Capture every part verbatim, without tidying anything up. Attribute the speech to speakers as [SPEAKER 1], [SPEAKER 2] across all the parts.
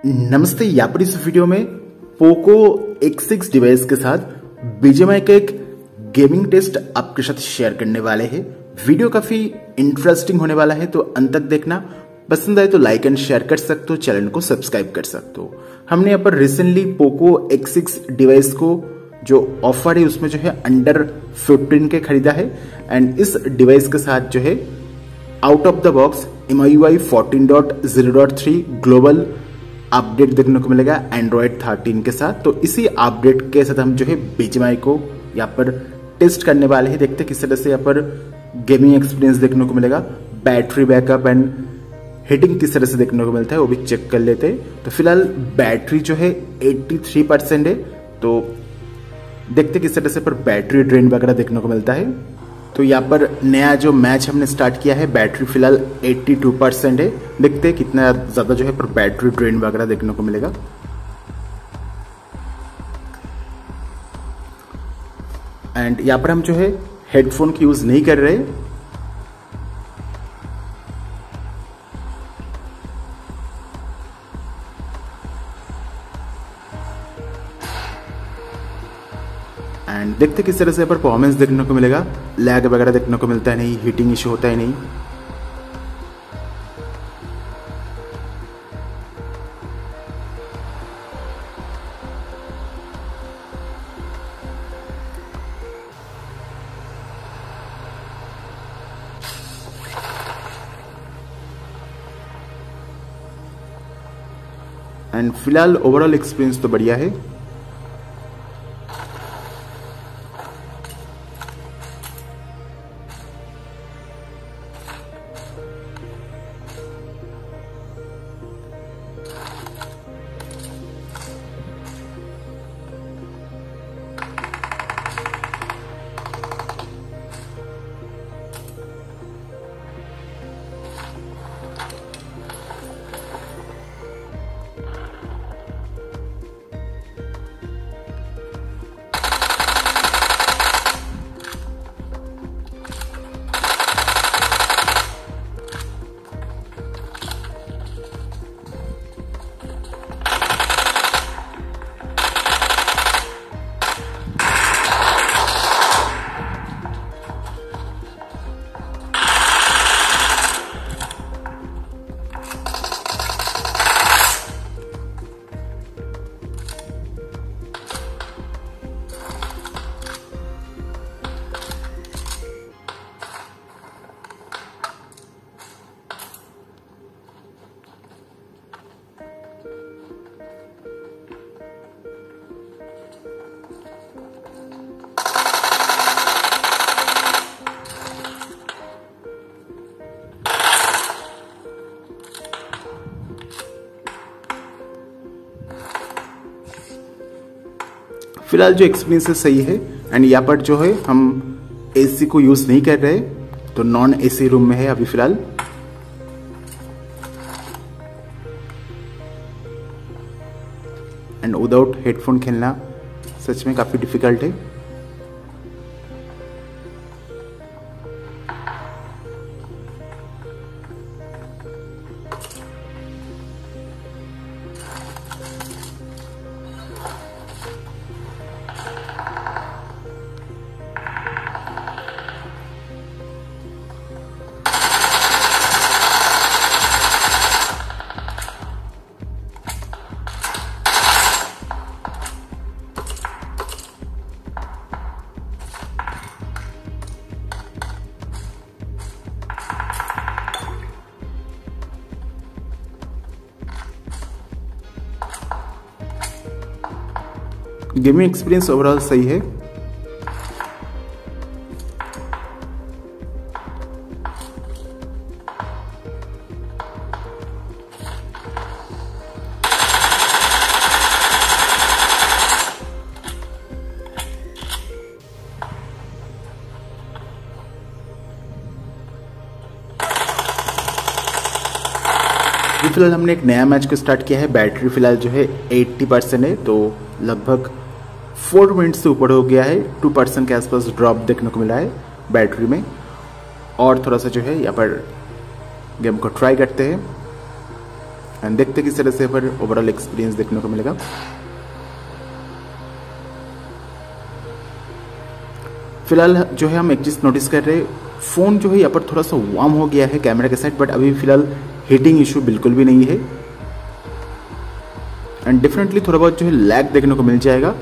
[SPEAKER 1] नमस्ते। यहाँ पर इस वीडियो में पोको एक्स सिक्स डिवाइस के साथ बीजीएमआई का एक गेमिंग टेस्ट आपके साथ शेयर करने वाले हैं। वीडियो काफी इंटरेस्टिंग होने वाला है, तो अंत तक देखना। पसंद आए तो लाइक एंड शेयर कर सकते हो, चैनल को सब्सक्राइब कर सकते हो। हमने यहाँ पर recently Poco X six device को जो ऑफर है उसमें जो है अंडर फिफ्टीन के खरीदा है, एंड इस डिवाइस के साथ जो है out of the box M I U I fourteen point zero point three global update देखने को मिलेगा एंड्रॉयड थर्टीन के साथ। तो इसी अपडेट के साथ हम जो है बीजीएमआई को यहाँ पर टेस्ट करने वाले हैं। देखते हैं किस तरह से यहाँ पर गेमिंग एक्सपीरियंस देखने को मिलेगा, बैटरी बैकअप एंड हीटिंग किस तरह से देखने को मिलता है वो भी चेक कर लेते हैं। तो फिलहाल बैटरी जो है तिरासी परसेंट है, तो देखते किस तरह से पर बैटरी ड्रेन वगैरह देखने को मिलता है। तो यहाँ पर नया जो मैच हमने स्टार्ट किया है, बैटरी फिलहाल बयासी परसेंट है। देखते हैं कितना ज्यादा जो है पर बैटरी ड्रेन वगैरह देखने को मिलेगा। एंड यहाँ पर हम जो है हेडफोन की यूज नहीं कर रहे, एंड देखते किस तरह से पर परफॉर्मेंस देखने को मिलेगा। लैग वगैरह देखने को मिलता है नहीं, हीटिंग इशू होता है नहीं। एंड फिलहाल ओवरऑल एक्सपीरियंस तो बढ़िया है। फिलहाल जो एक्सपीरियंस है सही है। एंड यहाँ पर जो है हम एसी को यूज नहीं कर रहे, तो नॉन एसी रूम में है अभी फिलहाल। एंड विदाउट हेडफोन खेलना सच में काफी डिफिकल्ट है। गेमिंग एक्सपीरियंस ओवरऑल सही है। फिलहाल हमने एक नया मैच को स्टार्ट किया है। बैटरी फिलहाल जो है अस्सी परसेंट है, तो लगभग फोर मिनट से ऊपर हो गया है। टू परसेंट के आसपास ड्रॉप देखने को मिला है बैटरी में। और थोड़ा सा जो है यहाँ पर गेम को ट्राई करते हैं। एंड देखते किस तरह से पर ओवरऑल एक्सपीरियंस देखने को मिलेगा। फिलहाल जो है हम एक चीज नोटिस कर रहे हैं, फोन जो है यहाँ पर थोड़ा सा वार्म हो गया है कैमरा के साइड, बट अभी फिलहाल हीटिंग इशू बिल्कुल भी नहीं है। एंड डेफिनेटली थोड़ा बहुत जो है लैग देखने को मिल जाएगा,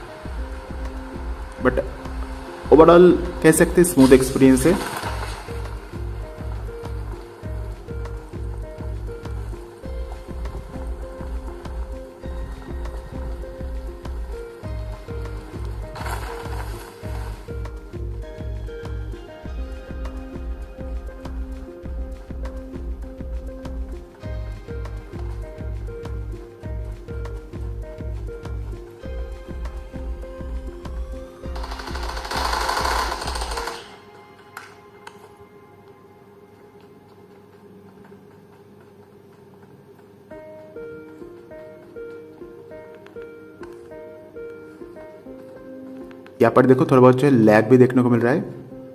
[SPEAKER 1] बट ओवरऑल कह सकते हैं स्मूथ एक्सपीरियंस है। यहाँ पर देखो थोड़ा बहुत जो है लैग भी देखने को मिल रहा है।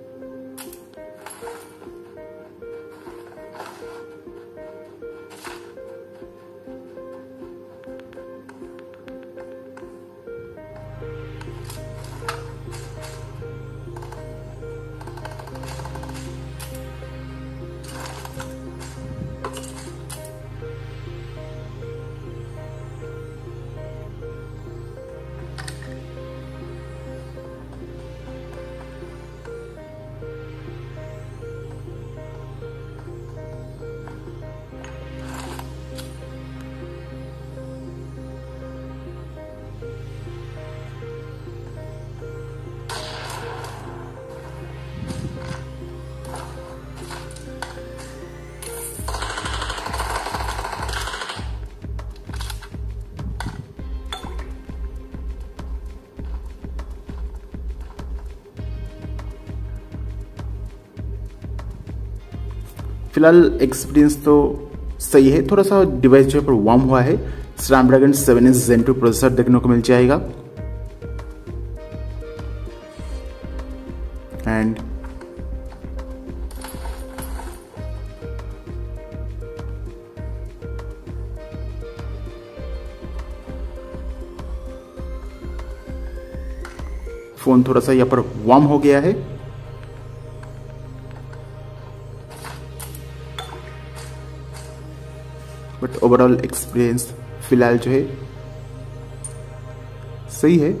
[SPEAKER 1] फिलहाल एक्सपीरियंस तो सही है, थोड़ा सा डिवाइस जो है पर वार्म हुआ है। Snapdragon seven S gen two processor देखने को मिल जाएगा। एंड फोन थोड़ा सा यहाँ पर वार्म हो गया है। बट ओवरऑल एक्सपीरियंस फिलहाल जो है सही है।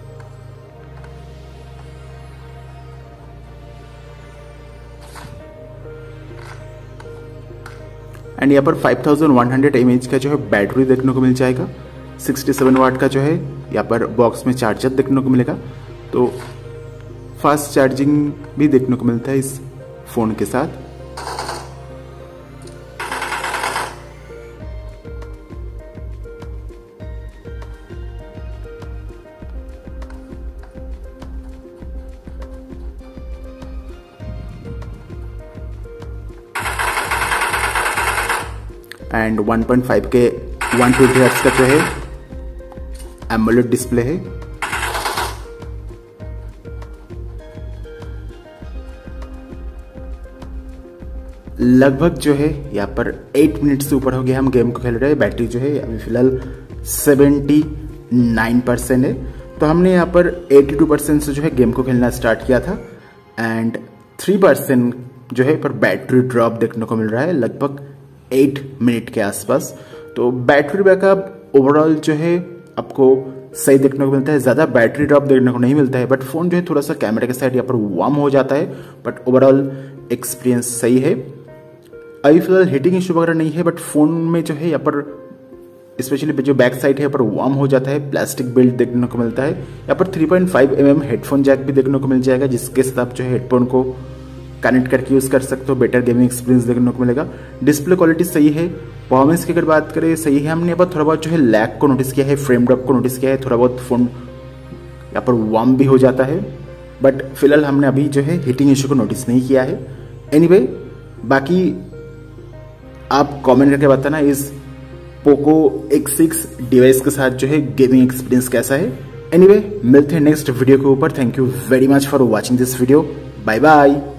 [SPEAKER 1] एंड यहाँ पर five thousand one hundred MH का जो है बैटरी देखने को मिल जाएगा। सिक्सटी सेवन वाट का जो है यहाँ पर बॉक्स में चार्जर देखने को मिलेगा, तो फास्ट चार्जिंग भी देखने को मिलता है इस फोन के साथ। And one point five K one twenty hertz का जो है एमोलेड डिस्प्ले है। लगभग जो है यहाँ पर एट मिनट से ऊपर हो गया हम गेम को खेल रहे हैं। बैटरी जो है अभी फिलहाल सेवेंटी नाइन परसेंट है, तो हमने यहाँ पर एटी टू परसेंट से जो है गेम को खेलना स्टार्ट किया था। एंड थ्री परसेंट जो है पर बैटरी ड्रॉप देखने को मिल रहा है लगभग एट मिनट के आसपास। तो बैटरी बैकअप ओवरऑल जो है आपको सही देखने को मिलता है, ज़्यादा बैटरी ड्रॉप देखने को नहीं मिलता है। बट फोन जो है थोड़ा सा कैमरा के साइड यहाँ पर वार्म हो जाता है, बट ओवरऑल एक्सपीरियंस सही है। अभी फिलहाल हीटिंग इशू वगैरह नहीं है, बट फोन में जो है यहाँ पर स्पेशली जो बैक साइड है यहाँ पर वार्म हो जाता है। प्लास्टिक बिल्ड देखने को मिलता है। यहाँ पर three point five M M headphone jack भी देखने को मिल जाएगा, जिसके साथ आप जो है हेडफोन को कनेक्ट करके यूज कर सकते हो। बेटर गेमिंग एक्सपीरियंस देखने को मिलेगा। डिस्प्ले क्वालिटी सही है। परफॉर्मेंस की अगर बात करें सही है। हमने यहाँ पर थोड़ा बहुत जो है लैग को नोटिस किया है, फ्रेम ड्रॉप को नोटिस किया है, थोड़ा बहुत फोन यहाँ पर वार्म भी हो जाता है, बट फिलहाल हमने अभी जो है हीटिंग इशू को नोटिस नहीं किया है। एनीवे anyway, बाकी आप कमेंट करके बताना इस पोको एक्स सिक्स डिवाइस के साथ जो है गेमिंग एक्सपीरियंस कैसा है। एनीवे anyway, मिलते हैं नेक्स्ट वीडियो के ऊपर। Thank you very much for watching this video. Bye bye.